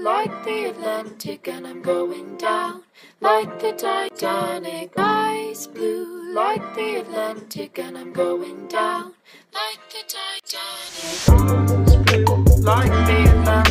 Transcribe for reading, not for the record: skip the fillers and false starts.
like the Atlantic, and I'm going down like the Titanic. Ice blue like the Atlantic, and I'm going down like the Titanic. Ice blue like the Atlantic.